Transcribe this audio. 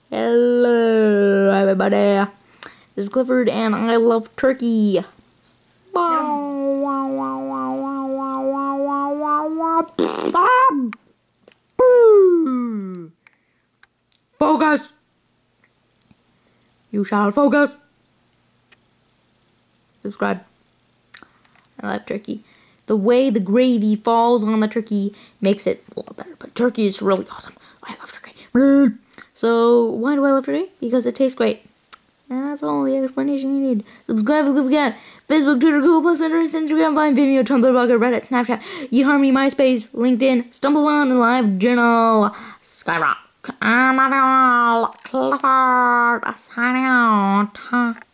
Hello, everybody. This is Clifford, and I love turkey. Focus! You shall focus. Subscribe. I love turkey. The way the gravy falls on the turkey makes it a lot better. But turkey is really awesome. I love turkey. So, why do I love turkey? Because it tastes great. And that's all the explanation you need. Subscribe if you forget. Facebook, Twitter, Google+, Pinterest, Instagram, Vine, Vimeo, Tumblr, Blogger, Reddit, Snapchat, eHarmony, MySpace, LinkedIn, StumbleOn, and LiveJournal, Skyrock. I love you all. Clifford, signing out.